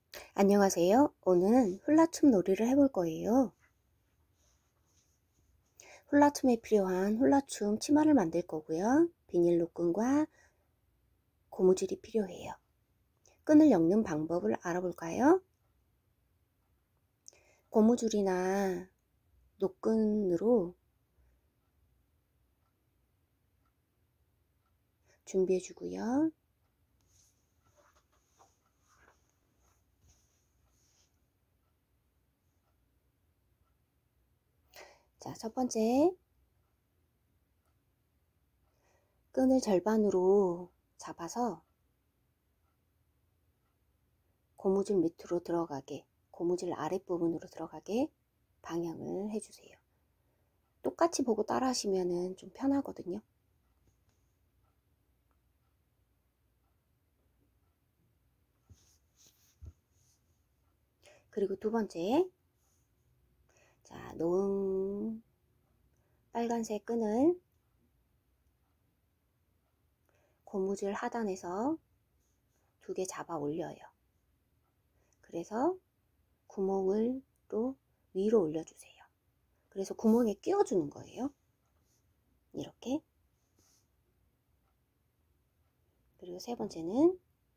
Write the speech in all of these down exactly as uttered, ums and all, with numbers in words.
안녕하세요. 오늘은 훌라춤 놀이를 해볼 거예요. 훌라춤에 필요한 훌라춤 치마를 만들 거고요. 비닐로 끈과 고무줄이 필요해요. 끈을 엮는 방법을 알아볼까요? 고무줄이나 노끈으로 준비해 주고요. 자, 첫 번째 끈을 절반으로 잡아서 고무줄 밑으로 들어가게, 고무줄 아랫부분으로 들어가게 방향을 해주세요. 똑같이 보고 따라 하시면 좀 편하거든요. 그리고 두 번째, 자, 놓은 빨간색 끈을 고무줄 하단에서 두 개 잡아 올려요. 그래서 구멍으로 위로 올려주세요. 그래서 구멍에 끼워주는 거예요. 이렇게. 그리고 세 번째는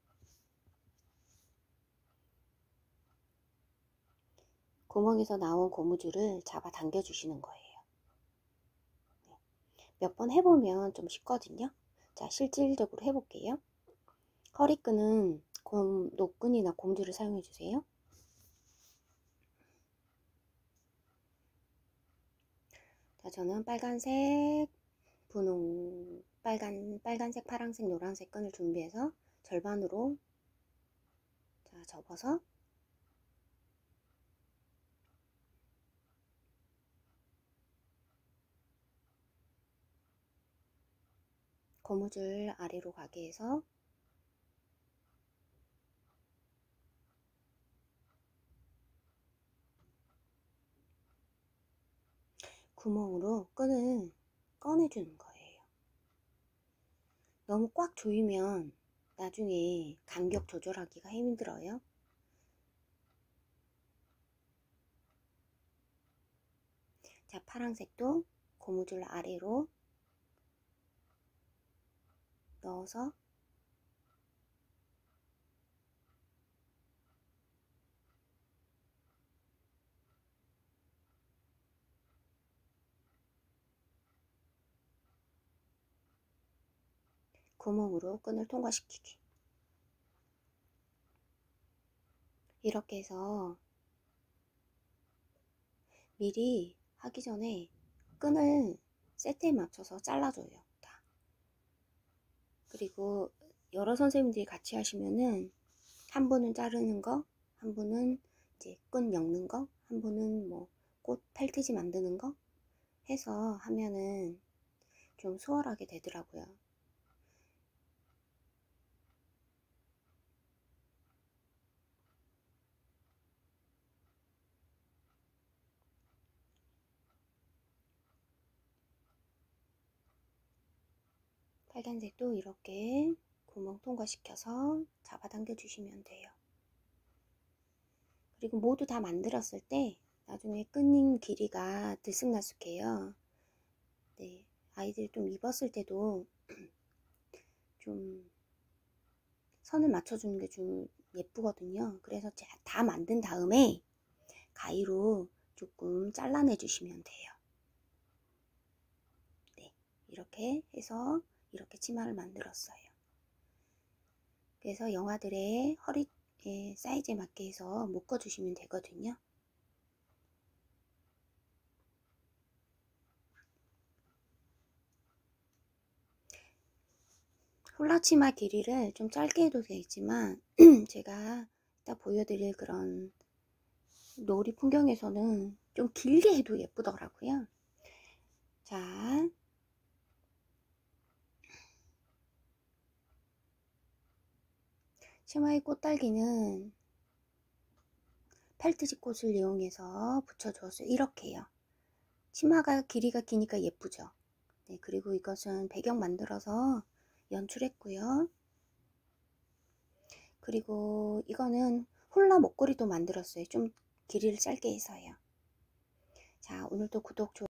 구멍에서 나온 고무줄을 잡아 당겨 주시는 거예요. 몇 번 해보면 좀 쉽거든요. 자, 실질적으로 해볼게요. 허리끈은 곰, 노끈이나 고무줄을 사용해 주세요. 자, 저는 빨간색, 분홍, 빨간, 빨간색, 파란색, 노란색 끈을 준비해서 절반으로 자, 접어서 고무줄 아래로 가게 해서 구멍으로 끈을 꺼내주는 거예요. 너무 꽉 조이면 나중에 간격 조절하기가 힘들어요. 자, 파란색도 고무줄 아래로 넣어서 구멍으로 끈을 통과시키기. 이렇게 해서 미리 하기 전에 끈을 세트에 맞춰서 잘라줘요. 다. 그리고 여러 선생님들이 같이 하시면은 한 분은 자르는 거, 한 분은 이제 끈 엮는 거, 한 분은 뭐 꽃 펠티지 만드는 거 해서 하면은 좀 수월하게 되더라고요. 빨간색도 이렇게 구멍 통과시켜서 잡아당겨 주시면 돼요. 그리고 모두 다 만들었을 때 나중에 끈 길이가 들쑥날쑥해요. 네, 아이들 좀 입었을 때도 좀 선을 맞춰주는 게 좀 예쁘거든요. 그래서 다 만든 다음에 가위로 조금 잘라내 주시면 돼요. 네, 이렇게 해서 이렇게 치마를 만들었어요. 그래서 영아들의 허리 사이즈에 맞게 해서 묶어 주시면 되거든요. 훌라치마 길이를 좀 짧게 해도 되지만 제가 이따 보여드릴 그런 놀이 풍경에서는 좀 길게 해도 예쁘더라고요. 자, 치마의 꽃달기는 펠트지 꽃을 이용해서 붙여주었어요. 이렇게요. 치마가 길이가 기니까 예쁘죠. 네, 그리고 이것은 배경 만들어서 연출했고요. 그리고 이거는 홀라 목걸이도 만들었어요. 좀 길이를 짧게 해서요. 자, 오늘도 구독, 좋아요.